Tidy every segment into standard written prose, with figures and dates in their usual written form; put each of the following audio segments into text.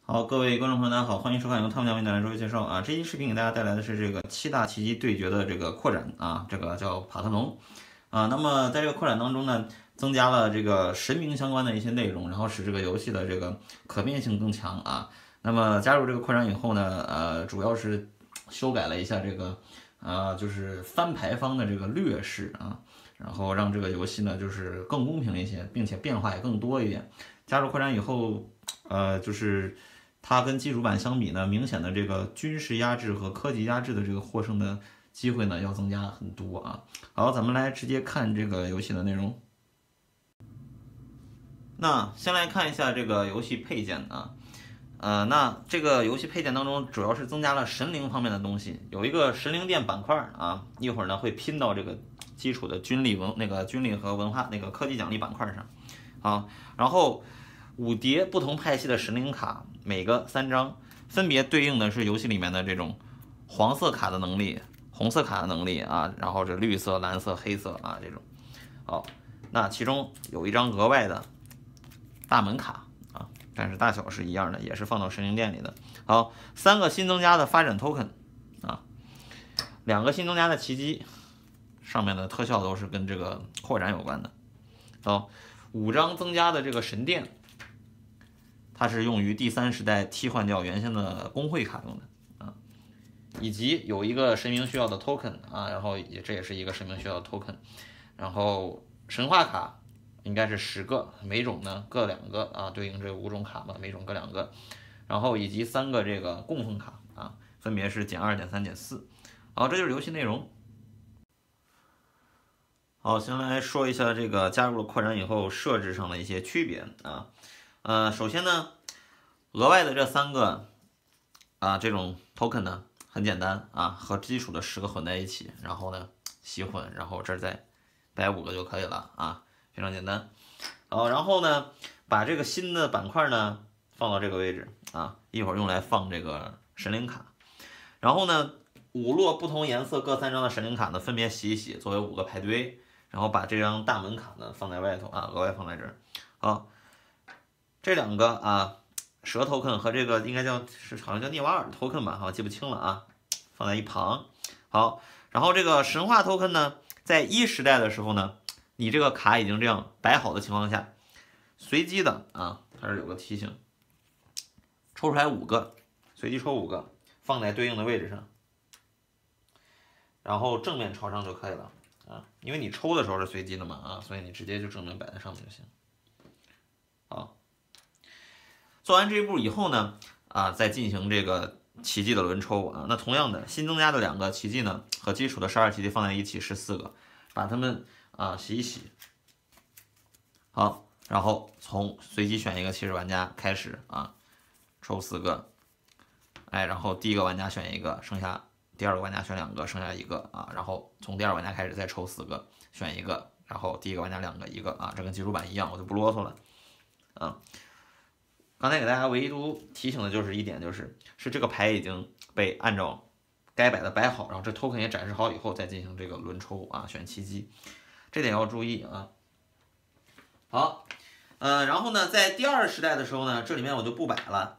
好，各位观众朋友，大家好，欢迎收看由汤姆教为大家做介绍啊。这期视频给大家带来的是这个7大奇迹对决的这个扩展啊，这个叫帕特农啊。那么在这个扩展当中呢，增加了这个神明相关的一些内容，然后使这个游戏的这个可变性更强啊。那么加入这个扩展以后呢，主要是修改了一下这个就是翻牌方的这个劣势啊，然后让这个游戏呢就是更公平一些，并且变化也更多一点。加入扩展以后，就是它跟基础版相比呢，明显的这个军事压制和科技压制的这个获胜的机会呢要增加很多啊。好，咱们来直接看这个游戏的内容。那先来看一下这个游戏配件啊，那这个游戏配件当中主要是增加了神灵方面的东西，有一个神灵殿板块啊，一会儿呢会拼到这个基础的军力和文化科技奖励板块上啊，然后5叠不同派系的神灵卡，每个3张，分别对应的是游戏里面的这种黄色卡的能力、红色卡的能力啊，然后是绿色、蓝色、黑色啊这种。好，那其中有一张额外的大门卡啊，但是大小是一样的，也是放到神灵殿里的。好，3个新增加的发展 token 啊，2个新增加的奇迹，上面的特效都是跟这个扩展有关的。好，5张增加的这个神殿。它是用于第3时代替换掉原先的工会卡用的啊，以及有一个神明需要的 token 啊，然后这也是一个神明需要的 token， 然后神话卡应该是10个，每种呢各2个啊，对应这5种卡嘛，每种各2个，然后以及3个这个供奉卡啊，分别是减2、减3、减4。好，这就是游戏内容。好，先来说一下这个加入了扩展以后设置上的一些区别啊。首先呢，额外的这3个这种 token 呢很简单啊，和基础的10个混在一起，然后呢洗混，然后这儿再摆5个就可以了啊，非常简单。好，然后呢把这个新的板块呢放到这个位置啊，一会儿用来放这个神灵卡。然后呢5摞不同颜色各3张的神灵卡呢分别洗一洗，作为5个牌堆，然后把这张大门卡呢放在外头啊，额外放在这儿。好。这2个蛇 token 和这个应该好像叫涅瓦尔 token 吧，好记不清了啊，放在一旁。好，然后这个神话 token 呢，在1时代的时候呢，你这个卡已经这样摆好的情况下，随机的它是有个提醒，抽出来5个，随机抽5个，放在对应的位置上，然后正面朝上就可以了啊，因为你抽的时候是随机的嘛所以你直接就正面摆在上面就行。好。做完这一步以后呢，再进行这个奇迹的轮抽啊。那同样的，新增加的2个奇迹呢，和基础的12奇迹放在一起14个，把它们洗一洗。好，然后从随机选一个起始玩家开始抽4个，然后第1个玩家选1个，剩下第2个玩家选2个，剩下1个然后从第2个玩家开始再抽4个，选1个，然后第1个玩家2个1个这跟基础版一样，我就不啰嗦了刚才给大家唯独提醒的就是一点，就是这个牌已经被按照该摆的摆好，然后这 token 也展示好以后再进行这个轮抽选奇迹，这点要注意好，然后呢，在第2时代的时候呢，这里面我就不摆了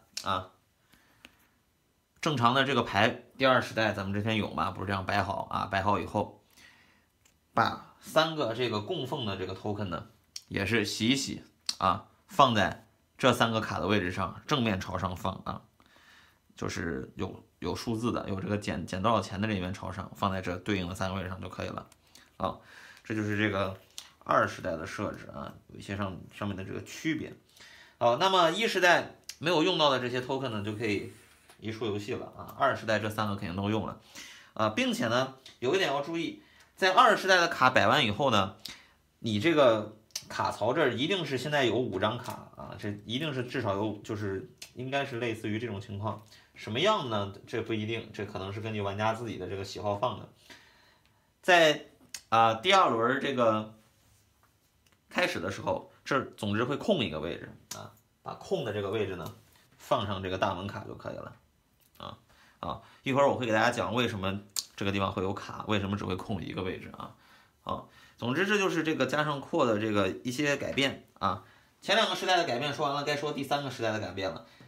正常的这个牌，第2时代咱们之前有嘛，不是这样摆好摆好以后，把3个这个供奉的这个 token 呢，也是洗一洗放在这3个卡的位置上，正面朝上放就是有数字的，有这个减多少钱的这一面朝上，放在这对应的3个位置上就可以了。好，这就是这个2时代的设置有一些上面的这个区别。好，那么1时代没有用到的这些 token 呢，就可以移出游戏了2时代这3个肯定都用了并且呢，有一点要注意，在2时代的卡摆完以后呢，你这个卡槽这儿一定是现在有5张卡这一定是至少有，就是应该是类似于这种情况，什么样呢？这不一定，这可能是根据玩家自己的这个喜好放的。在第2轮这个开始的时候，这总之会空一个位置把空的这个位置呢放上这个大门卡就可以了一会儿我会给大家讲为什么这个地方会有卡，为什么只会空一个位置总之这就是这个加上扩的这个一些改变前2个时代的改变说完了，该说第3个时代的改变了。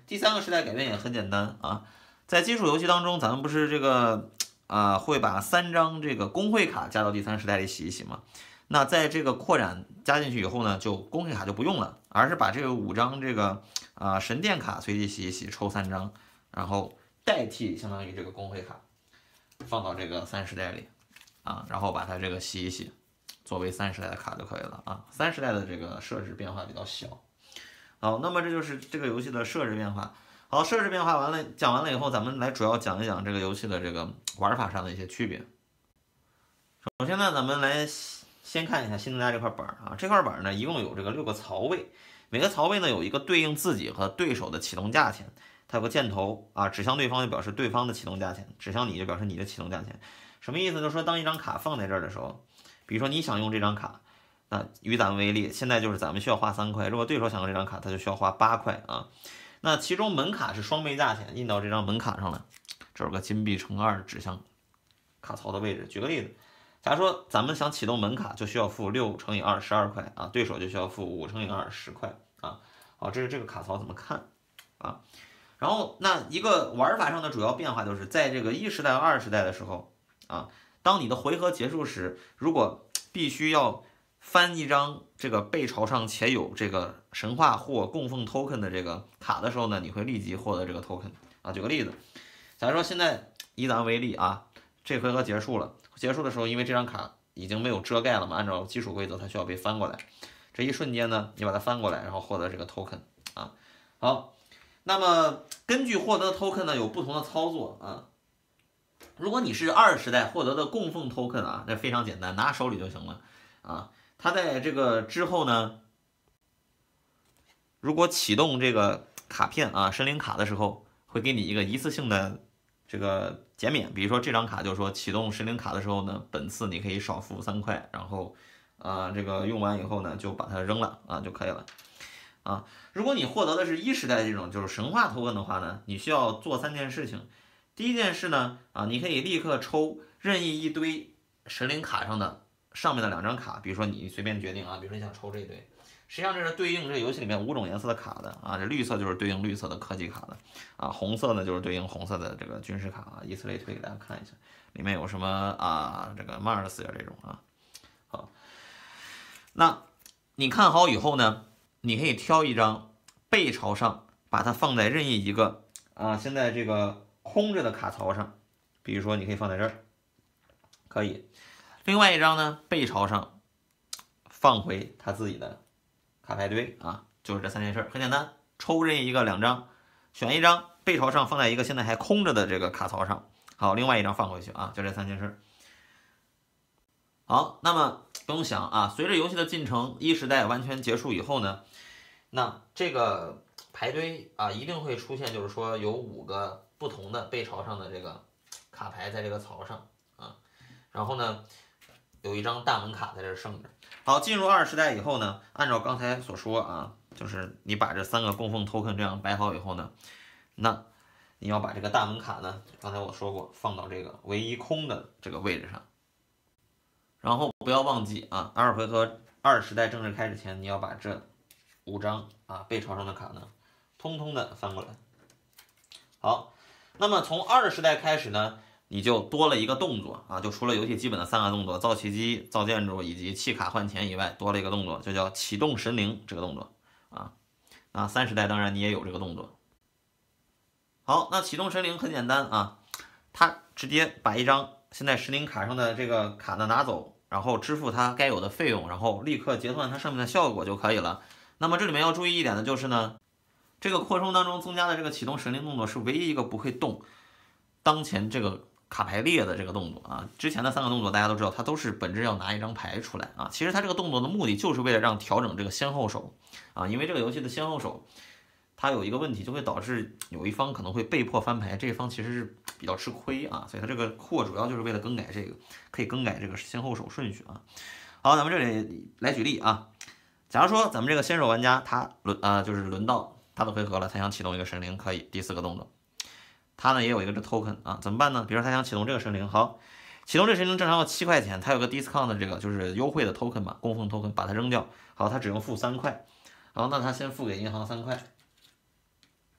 第三个时代改变也很简单啊，在基础游戏当中，咱们不是这个会把3张这个工会卡加到第三时代里洗一洗吗？那在这个扩展加进去以后呢，就工会卡就不用了，而是把这个5张这个神殿卡随机洗一洗，抽3张，然后代替相当于这个工会卡放到这个3时代里啊，然后把它这个洗一洗，作为3时代的卡就可以了啊。3时代的这个设置变化比较小。好，那么这就是这个游戏的设置变化。好，设置变化完了，讲完了以后，咱们来主要讲一讲这个游戏的这个玩法上的一些区别。首先呢，咱们来先看一下新增加这块板啊，这块板呢一共有这个6个槽位，每个槽位呢有一个对应自己和对手的启动价钱，它有个箭头啊，指向对方就表示对方的启动价钱，指向你就表示你的启动价钱。什么意思？就是说当一张卡放在这儿的时候，比如说你想用这张卡，那与咱们为例，现在就是咱们需要花3块，如果对手想用这张卡，他就需要花8块啊。那其中门卡是双倍价钱，印到这张门卡上了，这有个金币乘2指向卡槽的位置。举个例子，假如说咱们想启动门卡，就需要付6乘以2 12块啊，对手就需要付5乘以2 10块啊。好，这是这个卡槽怎么看啊？然后那一个玩法上的主要变化就是在这个1时代和2时代的时候啊，当你的回合结束时，如果必须要翻一张这个背朝上且有这个神话或供奉 token 的这个卡的时候呢，你会立即获得这个 token 啊。举个例子，假如说现在以咱为例啊，这回合结束了，结束的时候因为这张卡已经没有遮盖了嘛，按照基础规则它需要被翻过来，这一瞬间呢，你把它翻过来，然后获得这个 token 啊。好，那么根据获得的 token 呢有不同的操作啊。如果你是2时代获得的供奉 token 啊，那非常简单，拿手里就行了啊。它在这个之后呢，如果启动这个卡片啊神灵卡的时候，会给你一个一次性的这个减免。比如说这张卡就是说启动神灵卡的时候呢，本次你可以少付3块，然后这个用完以后呢就把它扔了啊就可以了啊。如果你获得的是1时代这种就是神话 token 的话呢，你需要做3件事情。第一件事呢你可以立刻抽任意一堆神灵卡上的上面的2张卡，比如说你随便决定啊，比如说你想抽这一堆，实际上这是对应这个游戏里面5种颜色的卡的啊，这绿色就是对应绿色的科技卡的啊，红色呢就是对应红色的这个军事卡啊，以此类推给大家看一下，里面有什么这个 Mars 呀这种啊。好，那你看好以后呢，你可以挑一张背朝上，把它放在任意一个现在这个空着的卡槽上，比如说你可以放在这儿，可以。另外一张呢，背朝上放回他自己的卡牌堆啊，就是这3件事，很简单，抽任意一个2张，选一张背朝上放在一个现在还空着的这个卡槽上，好，另外一张放回去啊，就这3件事。好，那么不用想啊，随着游戏的进程1时代完全结束以后呢，那这个牌堆一定会出现，就是说有5个不同的背朝上的这个卡牌在这个槽上啊，然后呢有一张大门卡在这剩着。好，进入2时代以后呢，按照刚才所说啊，就是你把这3个供奉 token 这样摆好以后呢，那你要把这个大门卡呢，刚才我说过，放到这个唯一空的这个位置上。然后不要忘记啊，2回合2时代正式开始前，你要把这5张背朝上的卡呢，通通的翻过来。好，那么从2时代开始呢，你就多了一个动作啊，就除了游戏基本的3个动作，造奇迹、造建筑以及弃卡换钱以外，多了一个动作，就叫启动神灵这个动作啊。那3时代当然你也有这个动作。好，那启动神灵很简单啊，它直接把一张现在神灵卡上的这个卡呢拿走，然后支付它该有的费用，然后立刻结算它上面的效果就可以了。那么这里面要注意一点的就是呢，这个扩充当中增加的这个启动神灵动作是唯一一个不会动当前这个卡牌列的这个动作啊。之前的3个动作大家都知道，它都是本质要拿一张牌出来啊。其实它这个动作的目的就是为了让调整这个先后手啊，因为这个游戏的先后手它有一个问题，就会导致有一方可能会被迫翻牌，这一方其实是比较吃亏啊，所以它这个扩主要就是为了更改这个，可以更改这个先后手顺序啊。好，咱们这里来举例啊，假如说咱们这个新手玩家他就是轮到他的回合了，他想启动一个神灵，可以第4个动作，他呢也有一个这 token 啊，怎么办呢？比如说他想启动这个神灵，好，启动这个神灵正常要7块钱，他有个 discount 的这个就是优惠的 token 吧，供奉 token， 把它扔掉，好，他只用付3块，好，那他先付给银行3块。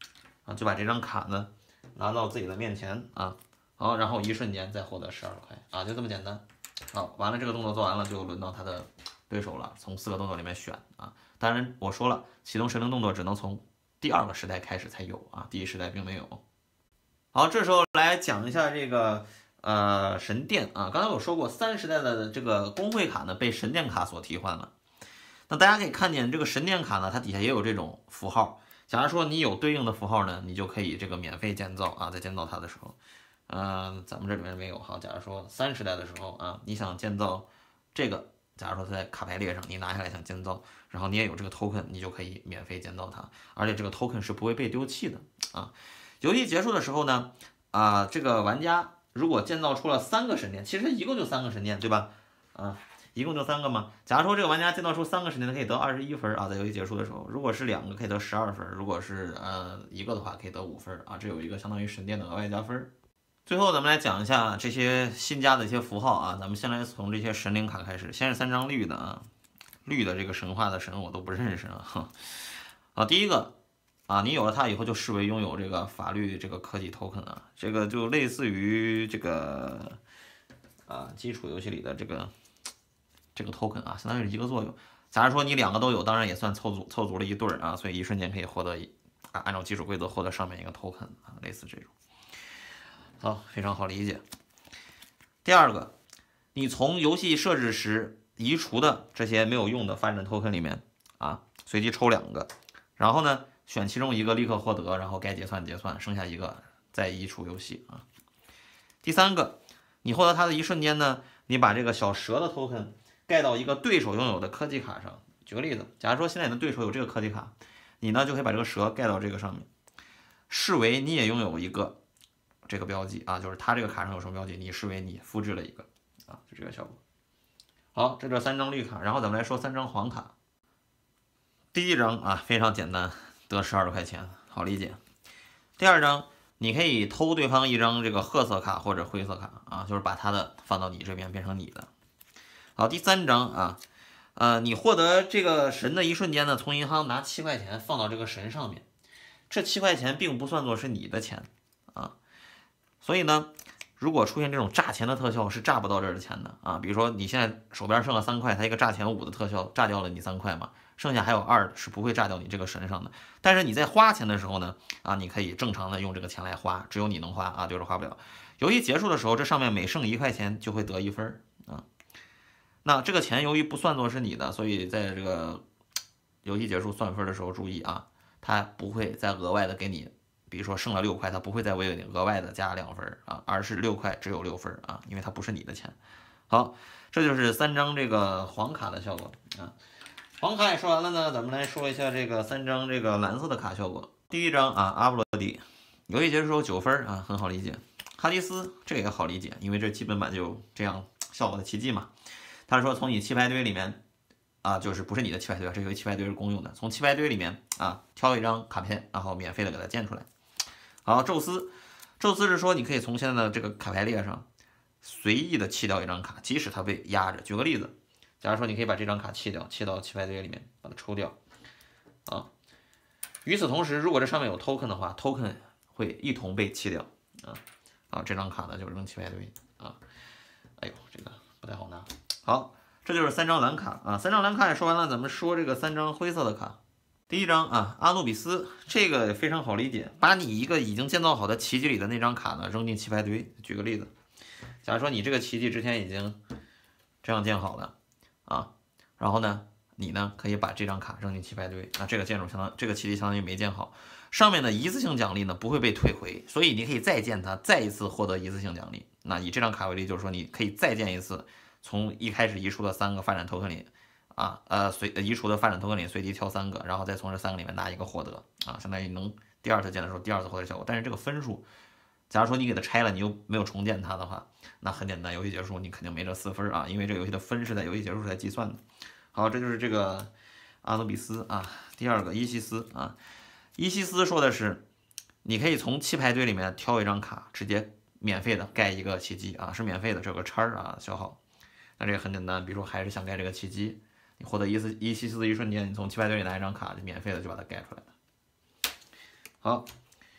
啊，就把这张卡呢拿到自己的面前啊，好，然后一瞬间再获得12块啊，就这么简单。好，完了这个动作做完了，就轮到他的对手了，从4个动作里面选啊。当然我说了，启动神灵动作只能从第2个时代开始才有啊，第1时代并没有。好，这时候来讲一下这个神殿啊，刚才我说过3时代的这个工会卡呢被神殿卡所替换了。那大家可以看见这个神殿卡呢，它底下也有这种符号。假如说你有对应的符号呢，你就可以这个免费建造啊，在建造它的时候，咱们这里面没有。好，假如说3时代的时候啊，你想建造这个，假如说在卡牌列上，你拿下来想建造，然后你也有这个 token， 你就可以免费建造它，而且这个 token 是不会被丢弃的啊。游戏结束的时候呢，这个玩家如果建造出了3个神殿，其实一共就3个神殿，对吧？一共就3个嘛。假如说这个玩家建造出3个神殿，可以得21分啊，在游戏结束的时候，如果是2个可以得12分，如果是1个的话可以得5分啊，这有一个相当于神殿的额外加分。最后咱们来讲一下这些新加的一些符号啊，咱们先来从这些神灵卡开始，先是3张绿的啊，绿的这个神话的神我都不认识啊。第一个啊，你有了它以后就视为拥有这个法律这个科技 token 啊，这个就类似于这个基础游戏里的这个 token 啊，相当于是一个作用。假如说你2个都有，当然也算凑足了一对啊，所以一瞬间可以获得按照基础规则获得上面一个 token 啊，类似这种。好，非常好理解。第二个，你从游戏设置时移除的这些没有用的发展 token 里面啊，随机抽2个，然后呢选其中一个立刻获得，然后该结算结算，剩下一个再移除游戏啊。第3个，你获得它的一瞬间呢，你把这个小蛇的 token 盖到一个对手拥有的科技卡上。举个例子，假如说现在你的对手有这个科技卡，你呢就可以把这个蛇盖到这个上面，视为你也拥有一个这个标记啊，就是它这个卡上有什么标记，你视为你复制了一个啊，就这个效果。好，这3张绿卡，然后咱们来说3张黄卡。第1张啊非常简单，得12块钱，好理解。第2张，你可以偷对方1张这个褐色卡或者灰色卡啊，就是把它的放到你这边变成你的。好，第3张啊，你获得这个神的一瞬间呢，从银行拿7块钱放到这个神上面，这7块钱并不算作是你的钱啊，所以呢，如果出现这种炸钱的特效是炸不到这儿的钱的啊，比如说你现在手边剩了3块，它一个炸钱5的特效炸掉了你3块嘛，剩下还有2是不会炸掉你这个神上的。但是你在花钱的时候呢，你可以正常的用这个钱来花，只有你能花啊，对手花不了。游戏结束的时候，这上面每剩1块钱就会得1分啊。那这个钱由于不算作是你的，所以在这个游戏结束算分的时候注意啊，它不会再额外的给你，比如说剩了6块，它不会再为你额外的加2分啊，而是6块只有6分啊，因为它不是你的钱。好，这就是3张这个黄卡的效果啊。黄卡也说完了呢，咱们来说一下这个3张这个蓝色的卡效果。第1张啊，阿布罗迪，游戏结束时候9分啊，很好理解。哈迪斯这个也好理解，因为这基本版就这样效果的奇迹嘛。他说从你棋牌堆里面就是不是你的棋牌堆，这个棋牌堆是公用的，从棋牌堆里面挑一张卡片，然后免费的给它建出来。好，宙斯是说你可以从现在的这个卡牌列上随意的弃掉1张卡，即使它被压着。举个例子，假如说你可以把这张卡弃掉，弃到棋牌堆里面，把它抽掉啊。与此同时，如果这上面有 token 的话 ，token 会一同被弃掉啊。这张卡呢就扔棋牌堆啊。哎呦，这个不太好拿。好，这就是3张蓝卡啊。3张蓝卡也说完了，咱们说这个3张灰色的卡。第1张阿努比斯，这个非常好理解，把你一个已经建造好的奇迹里的那张卡呢扔进棋牌堆。举个例子，假如说你这个奇迹之前已经这样建好了然后呢，你呢可以把这张卡扔进棋牌堆，这个建筑这个奇迹相当于没建好，上面的一次性奖励呢不会被退回，所以你可以再建它，再一次获得一次性奖励。那以这张卡为例，就是说你可以再建一次，从一开始移出的3个发展 token 里移除的发展 token 里随机挑3个，然后再从这3个里面拿一个获得相当于能第2次建的时候第2次获得效果。但是这个分数，假如说你给它拆了，你又没有重建它的话，那很简单，游戏结束你肯定没这4分因为这个游戏的分是在游戏结束时才计算的。好，这就是这个阿努比斯第2个伊西斯伊西斯说的是你可以从棋牌堆里面挑1张卡，直接免费的盖一个奇迹是免费的，这有个叉消耗。那这个很简单，比如说还是想盖这个奇迹，你获得伊西斯的一瞬间，你从棋牌堆里拿1张卡，就免费的就把它盖出来了。好，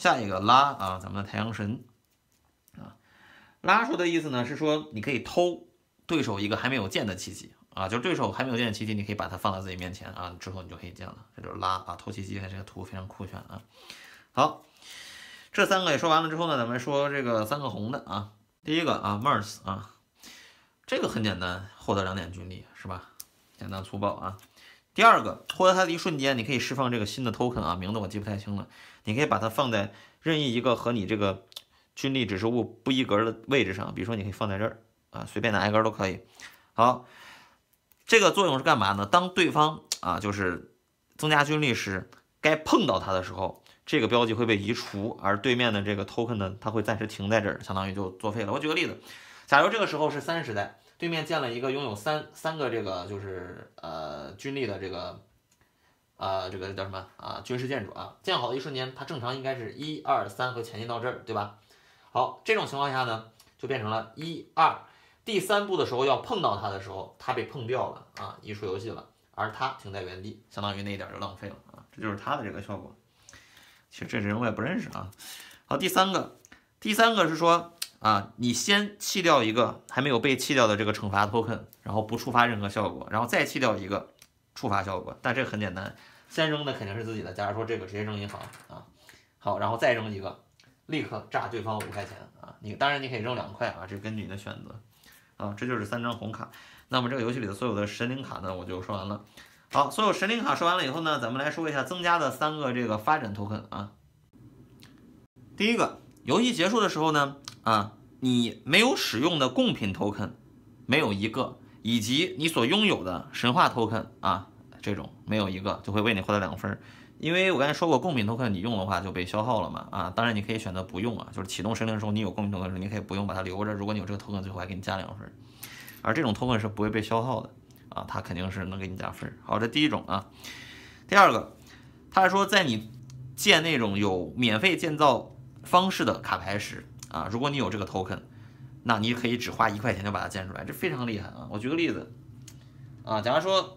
下一个拉啊，咱们的太阳神啊，拉出的意思呢是说你可以偷对手一个还没有建的奇迹啊，就是对手还没有建的奇迹，你可以把它放在自己面前啊，之后你就可以建了，这就是拉啊，偷奇迹，这个图非常酷炫啊。好，这三个也说完了之后呢，咱们说这个三个红的啊，第一个啊 Merce 啊，这个很简单，获得2点军力是吧？简单粗暴啊。第二个，获得它的一瞬间，你可以释放这个新的 token 啊，名字我记不太清了。你可以把它放在任意一个和你这个军力指示物不一格的位置上，比如说你可以放在这儿啊，随便哪一格都可以。好，这个作用是干嘛呢？当对方啊就是增加军力时，该碰到它的时候，这个标记会被移除，而对面的这个 token 呢，它会暂时停在这儿，相当于就作废了。我举个例子，假如这个时候是3时代。对面建了一个拥有三个这个就是军力的这个这个叫什么啊军事建筑啊，建好的一瞬间，它正常应该是1、2、3和前进到这儿，对吧？好，这种情况下呢，就变成了1、2，第3步的时候要碰到它的时候，它被碰掉了啊，移出游戏了，而它停在原地，相当于那一点就浪费了啊，这就是它的这个效果。其实这人我也不认识啊。好，第三个是说。啊，你先弃掉一个还没有被弃掉的这个惩罚 token， 然后不触发任何效果，然后再弃掉一个触发效果。但这个很简单，先扔的肯定是自己的。假如说这个直接扔银行啊，好，然后再扔一个，立刻炸对方5块钱啊。当然你可以扔2块啊，这根据你的选择啊。这就是3张红卡。那么这个游戏里的所有的神灵卡呢，我就说完了。好，所有神灵卡说完了以后呢，咱们来说一下增加的3个这个发展 token 啊。第一个，游戏结束的时候呢。啊，你没有使用的贡品 token 没有一个，以及你所拥有的神话 token 啊，这种没有一个，就会为你获得2分。因为我刚才说过，贡品 token 你用的话就被消耗了嘛啊，当然你可以选择不用啊，就是启动神灵的时候你有贡品 token 的时候，你可以不用把它留着，如果你有这个 token，最后还给你加2分。而这种 token 是不会被消耗的啊，它肯定是能给你加分。好，这第一种啊。第二个，他说在你建那种有免费建造方式的卡牌时。啊，如果你有这个 token， 那你可以只花1块钱就把它建出来，这非常厉害啊！我举个例子，啊，假如说，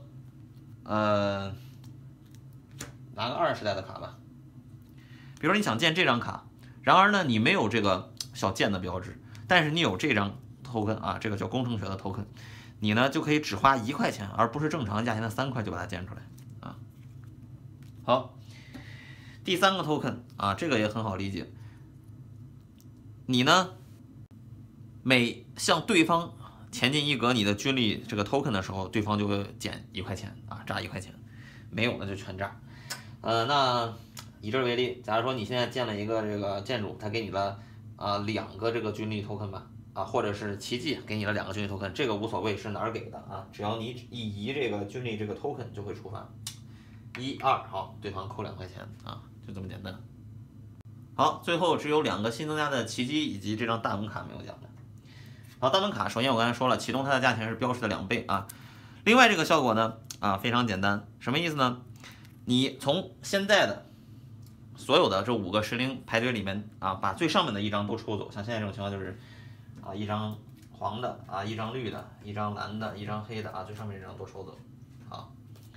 拿个20时代的卡吧，比如说你想建这张卡，然而呢你没有这个小剑的标志，但是你有这张 token 啊，这个叫工程学的 token， 你呢就可以只花1块钱，而不是正常价钱的3块就把它建出来啊。好，第3个 token 啊，这个也很好理解。你呢，每向对方前进1格你的军力这个 token 的时候，对方就会减1块钱啊，炸1块钱，没有的就全炸。那以这为例，假如说你现在建了一个这个建筑，它给你了2个这个军力 token 吧，啊，或者是奇迹给你了2个军力 token， 这个无所谓是哪儿给的啊，只要你一移这个军力这个 token 就会触发1、2，好，对方扣2块钱啊，就这么简单。好，最后只有2个新增加的奇迹以及这张大门卡没有讲的。好，大门卡，首先我刚才说了，启动它的价钱是标识的2倍啊。另外这个效果呢，非常简单，什么意思呢？你从现在的所有的这5个神灵排队里面啊，把最上面的1张都抽走，像现在这种情况就是1张黄的1张绿的，1张蓝的，1张黑的最上面这张都抽走。好，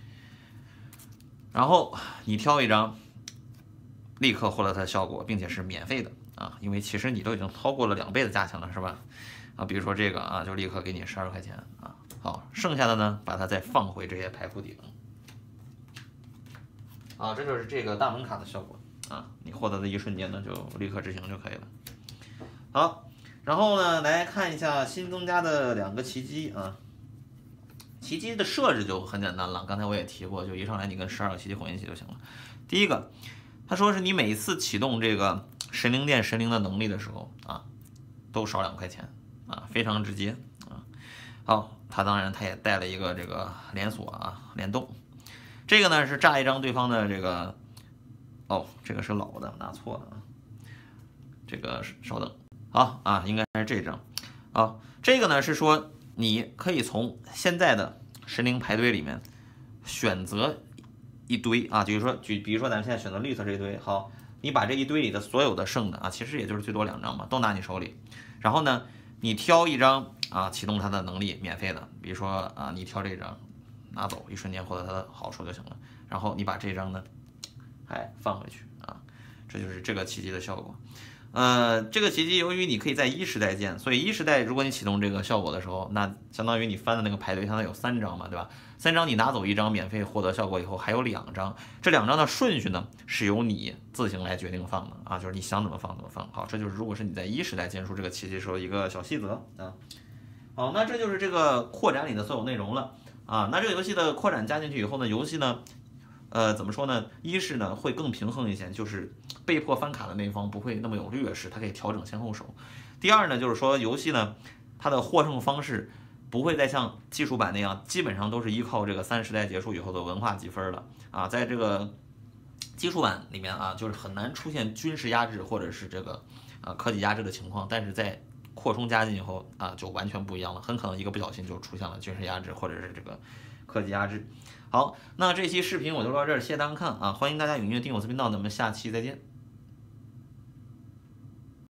然后你挑1张。立刻获得它的效果，并且是免费的啊，因为其实你都已经超过了2倍的价钱了，是吧？啊，比如说这个就立刻给你12块钱啊。好，剩下的呢，把它再放回这些牌库顶。这就是这个大门卡的效果啊，你获得的一瞬间呢，就立刻执行就可以了。好，然后呢，来看一下新增加的2个奇迹啊。奇迹的设置就很简单了，刚才我也提过，就一上来你跟12个奇迹混一起就行了。第一个。他说是你每次启动这个神灵殿神灵的能力的时候都少2块钱啊，非常直接啊。好，他当然他也带了一个这个连锁联动，这个呢是炸1张对方的这个，这个是老的，拿错了这个稍等，好应该是这张。这个呢是说你可以从现在的神灵排队里面选择。一堆就是比如说咱们现在选择绿色这一堆，好，你把这一堆里的所有的剩的其实也就是最多2张嘛，都拿你手里，然后呢，你挑1张启动它的能力，免费的，比如说你挑这张拿走，一瞬间获得它的好处就行了，然后你把这张呢，放回去这就是这个奇迹的效果。这个奇迹由于你可以在一时代建，所以一时代如果你启动这个效果的时候，那相当于你翻的那个排队相当于有3张嘛，对吧？3张你拿走1张免费获得效果以后，还有2张，这2张的顺序呢是由你自行来决定放的啊，就是你想怎么放怎么放。好，这就是如果是你在一时代建出这个奇迹时候一个小细则啊。好，那这就是这个扩展里的所有内容了啊。那这个游戏的扩展加进去以后呢，游戏呢。怎么说呢？一是呢会更平衡一些，就是被迫翻卡的那一方不会那么有劣势，它可以调整先后手。第二呢，就是说游戏呢它的获胜方式不会再像技术版那样，基本上都是依靠这个3时代结束以后的文化积分了啊。在这个技术版里面啊，就是很难出现军事压制或者是这个科技压制的情况，但是在扩充加进以后啊，就完全不一样了，很可能一个不小心就出现了军事压制或者是这个科技压制。好，那这期视频我就到这儿，谢谢大家看啊！欢迎大家踊跃订阅我的频道，咱们下期再见。